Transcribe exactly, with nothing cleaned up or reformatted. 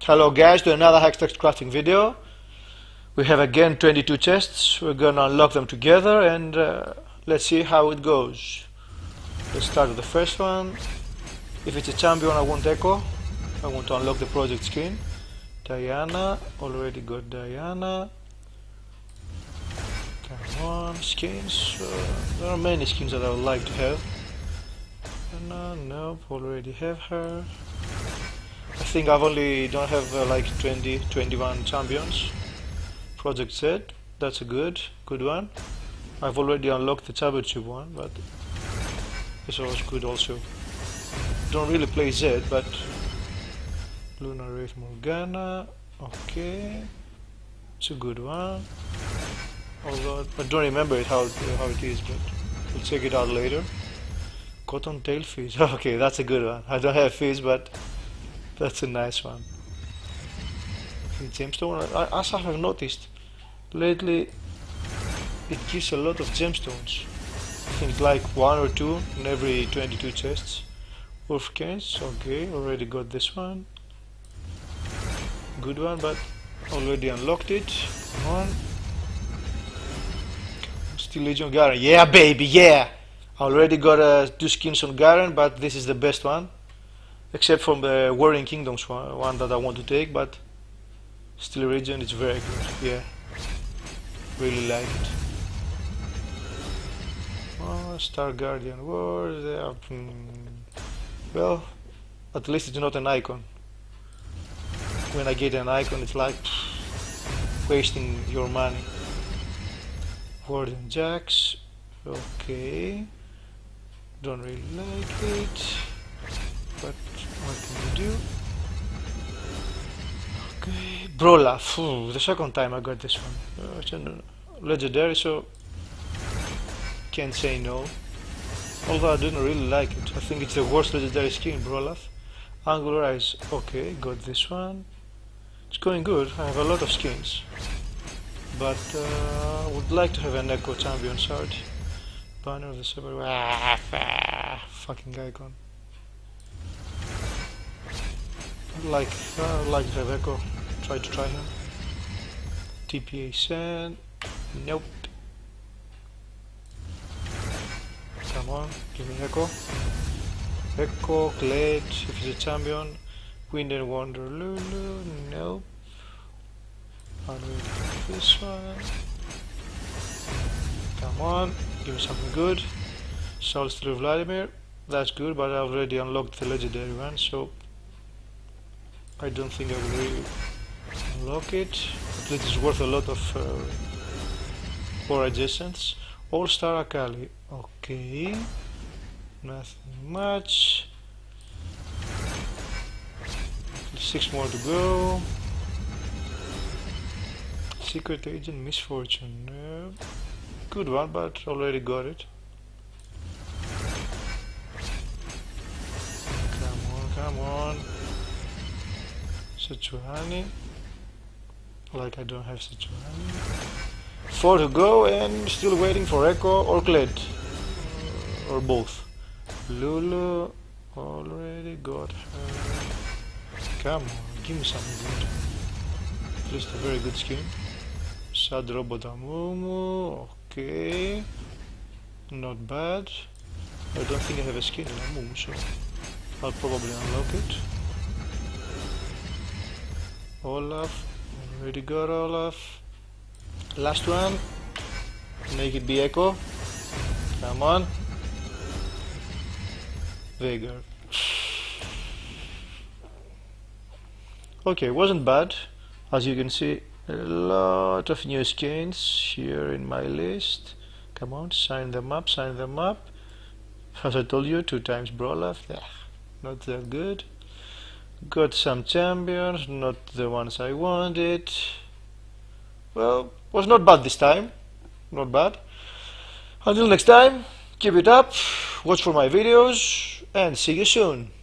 Hello guys, to another Hextech crafting video. We have again twenty-two chests. We're gonna unlock them together and uh, let's see how it goes. Let's start with the first one. If it's a champion, I want Echo. I want to unlock the project skin. Diana, already got Diana. Come on, skins. Uh, there are many skins that I would like to have. No, nope, already have her. I think I've only don't have uh, like twenty, twenty-one champions. Project Z, that's a good, good one. I've already unlocked the championship one, but it's always good also. Don't really play Z, but Lunar Wraith Morgana, okay, it's a good one. Although I don't remember it how it, how it is, but we'll check it out later. Cottontail Fish, okay, that's a good one. I don't have fish, but that's a nice one. Gemstone, as I have noticed, lately it gives a lot of gemstones. I think like one or two in every twenty-two chests. Wolf Canes, okay, already got this one. Good one, but already unlocked it. Come on. Still Legion Garen, yeah baby, yeah! I already got uh, two skins on Garen, but this is the best one. Except from the Warring Kingdoms one, one that I want to take, but Steel Region is very good, yeah. Really like it. Oh, Star Guardian War, they are, mm, well, at least it's not an icon. When I get an icon, it's like pff, wasting your money. Warden Jax, okay. Don't really like it. But what can you do? Okay, Brolaf. The second time I got this one. Uh, it's a legendary, so can't say no. Although I didn't really like it. I think it's the worst legendary skin, Brolaf. Angular Eyes. Okay, got this one. It's going good. I have a lot of skins, but uh, would like to have an Echo Champion Shard. Banner of the Super. Ah, fucking icon. Like, uh, I'd like to have Echo, try to try him. T P A Sand, nope. Come on, give me Echo. Echo, Glade, if he's a champion. Wind and Wonder Lulu, nope. I'll wait this one. Come on, give me something good. Soulsteel Vladimir, that's good, but I already unlocked the legendary one, so I don't think I will really unlock it. At least it's worth a lot of uh, or adjacents. All Star Akali, okay, nothing much. Six more to go. Secret Agent Misfortune, uh, good one, but already got it. Come on, come on. Sechuani, like I don't have Sechuani. Four to go and still waiting for Echo or Gled, uh, or both. Lulu, already got her. Come on, give me something good. At least a very good skin. Sad Robot Amumu, okay. Not bad. I don't think I have a skin in Amumu, so I'll probably unlock it. Olaf, already got Olaf. Last one, make it be Echo. Come on. Veigar. Okay, wasn't bad. As you can see, a lot of new skins here in my list. Come on, sign them up, sign them up. As I told you, two times Brolaf. Yeah, not that good. Got some champions, not the ones I wanted. Well, was not bad this time. Not bad. Until next time, keep it up, watch for my videos, and see you soon.